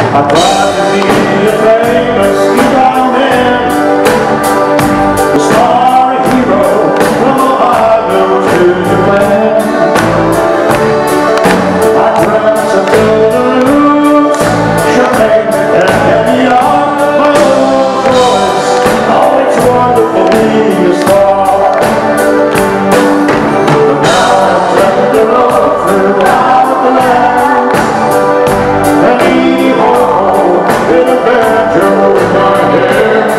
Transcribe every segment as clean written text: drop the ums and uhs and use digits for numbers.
I'd rather be a famous young man, a starry hero from Ohio to Japan. I dreamt of golden roots, champagne and heavy on my own voice. Oh, it's wonderful being a star. But now I'm taking the road throughout the land, and eating home with a banjo in my hands.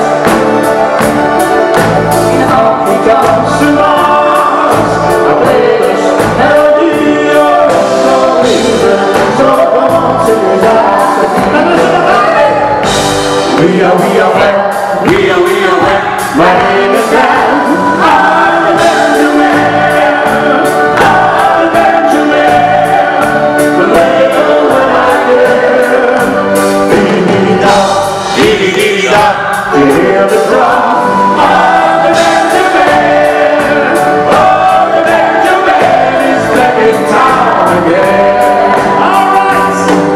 Now he comes to Mars, I play this melody of some music, so come on, sing it out to me. And listen to me! We are wet, my name is Dan, I'm a Benjamin, the label when I get. Dee-dee-dee-da, you hear the drum, I'm a Benjamin, oh, the Benjamin is back in town again. All right!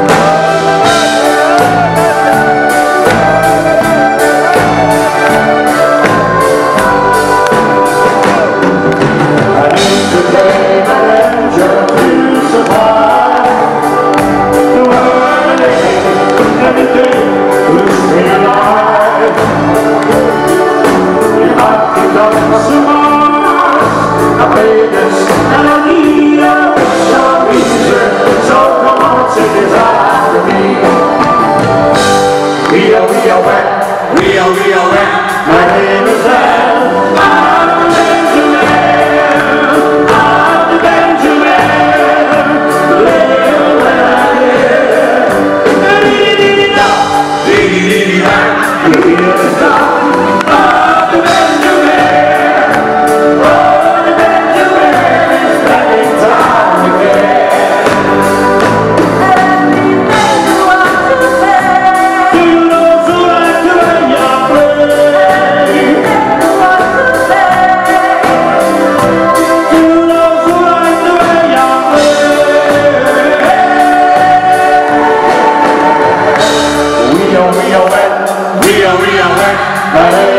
I need to play my banjo to survive. The world and everything keeps me alive. If I pick up some Mars, I play this melody of some music, so come on, sing it out to me. We are wet, my name is Dan, I'm the Benjamin, the label when I get. Dee-dee-dee-da, you hear the sound of the Benjamin, oh, the Benjamin is back in town again. Do you know who like the way you play? Do you know who like the way you play? We are wet, my name